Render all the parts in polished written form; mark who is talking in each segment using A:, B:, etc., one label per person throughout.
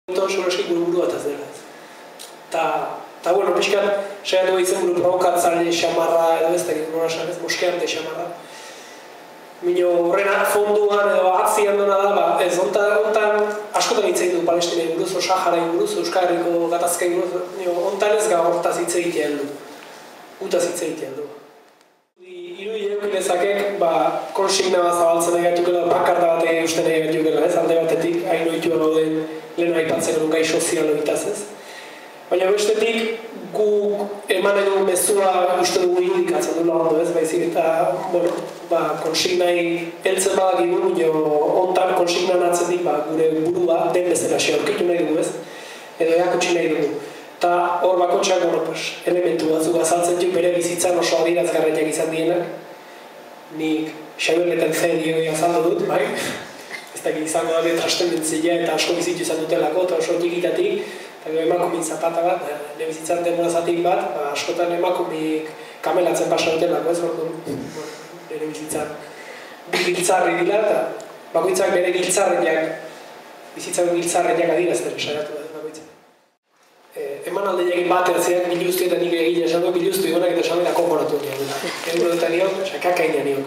A: Soroski buru bat ez dela. Eta, bueno, pixkat, saiatu izen buru provokatzaile xamarra, edo ez dakit nola esan ez, moskeante xamarra. Mino horrena fonduan edo atzian dena da, ez ontan askotan hitz egin du Palestinai buruz, Saharai buruz, Euskal Herriko gatazkai buruz, ontan ez gaur hortaz hitz egitean du. Utaz hitz egitean du. Irudi eukilezakek, konsigna bat zabaltzen egatukela, pankarta bat eusten egatukela, ez, alde batetik, hain oitua gauden lehen aipatzen egun gai sozialo itaz ez. Baina bestetik, guk eman edo mezua uste dugu irudikatzen dula ondo ez, baizik eta, bueno, konsignai heltzen badak igun, ontan konsignan atzetik gure burua den bezala aurkitu nahi dugu ez, edo eakutsi nahi dugu. Eta hor bakotxak, elementu batzuk azaltzen dut bere bizitzan oso adierazgarraiak izan dienak. Nik Xabeletan Diego azaldu dut, bai? Ez dakit izango da trastendentzia eta asko bizitu izan dutelako, eta oso tikitatik, eta emakumik zapata bat, nire bizitzan demorazatik bat, askotan emakumik kamelatzen pasa dutelako, ez orduan, nire bizitzan giltzarri dila, eta bakoitzak bere giltzarriak, bizitzan giltzarriak adierazten saiatu da, bakoitzak. Eman aldeiak batean zeak biluztu eta nik egile esan du biluztu egonak eta esan behar konporatu nion. Egun eta nion, kakainia nion.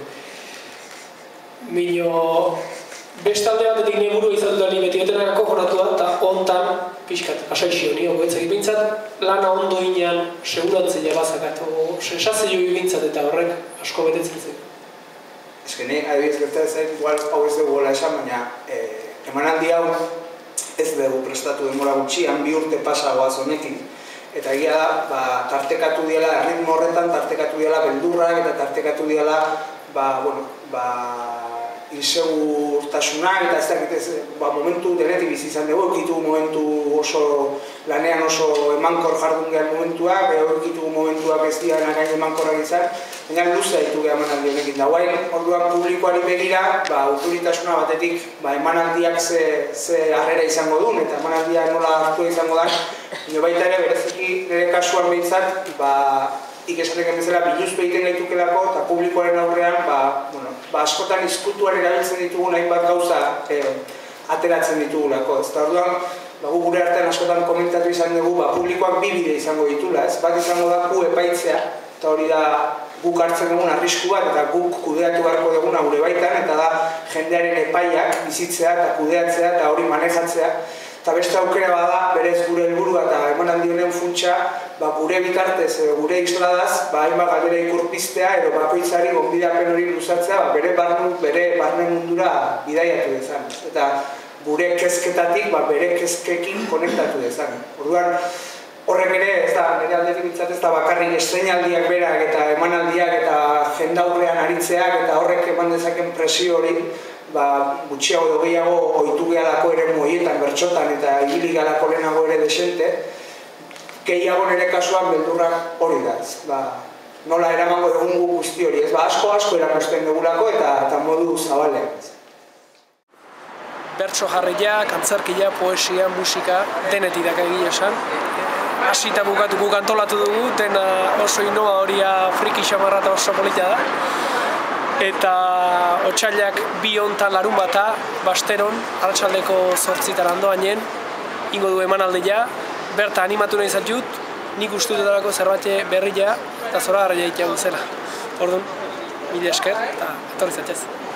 A: Mino, beste alde batetik nire buru izan dut beti betenak konporatu da, eta ontan, pixkat, asaixio nion goetzak bintzat, lana ondo inean seguratzea bazakat, sensazio bintzat eta horrek asko betetzen zen.
B: Ez que nik, adibidez gertatzen igual hau ez dugu gola esan, baina emanaldi hau ez dugu prestatu denbora gutxian, 2 urte pasagoaz honekin. Eta egia da, tartekatu diela, erritmo horretan tartekatu diela beldurrak eta tartekatu diela, insegurtasunak eta ez dakit momentu denetik bizi izan dugu, ekitu momentu oso lanean oso emankor jardun gehan momentuak, ekitu momentuak ez dian again emankorrak izan, baina luze ditu gehan emanaldi honekin. Da guain, orduan publikoari begira, autoritasuna batetik emanaldiak ze harrera izango duen eta emanaldiak nola hartu izango da, baita ere bereziki nire kasuan behintzat, ikesatek bezala biluztu egiten gaitukelako eta publikoaren aurrean askotan izkutuaren erabiltzen ditugun hainbat gauza ateratzen ditugulako. Eta orduan, gure artean askotan komentatu izan dugu, publikoak 2 bide izango ditula, ez? Bat izango da gu epaitzea, eta hori da guk hartzen dugun arrisku bat, eta guk kudeatu beharko duguna gure baitan, eta da jendearen epaiak bizitzea eta kudeatzea eta hori manejatzea. Eta beste aukera bada, berez gure helburua eta emanaldi honen funtsa, gure bitartez, gure isladaz, hainbat galdera ikurpiztea edo bakoitzari gonbidapen hori luzatzea, bere barne mundura bidaiatu dezan. Eta gure kezketatik, bere kezkekin konektatu dezan. Orduan, horrek ere, ez da, nire aldetik bintzat ez da bakarrik estreinaldiak berak eta emanaldiak eta jendaurrean aritzeak eta horrek eman dezaken presio hori, gutxiago edo gehiago ohitu gehalako ere moietan, bertxotan eta ibili gehalako lehenago ere desente, gehiago nire kasuan beldurrak hori da, nola eramango dugun guzti hori, asko erakusten dugulako eta modu zabalean.
A: Bertso jarriak, antzerkia, poesia, musika, denetik daka egia esan. Hasita bukatu guk antolatu dugu, dena oso inoa horia friki xamarra eta oso polita da. Eta otsailak 2 hontan larunbata, Basteron, arratsaldeko 8 andoainen, ingo du emanaldia, berta animatu nahi zatut, nik ustutetarako zerbait berria eta zoragarria egitea guzela. Orduan, mila esker eta etorri zaitez.